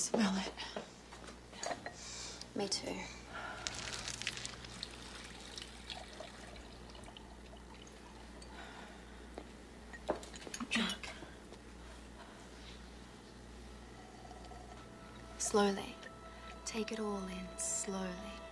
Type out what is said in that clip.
Smell it. Me too. Jack. Slowly. Take it all in, slowly.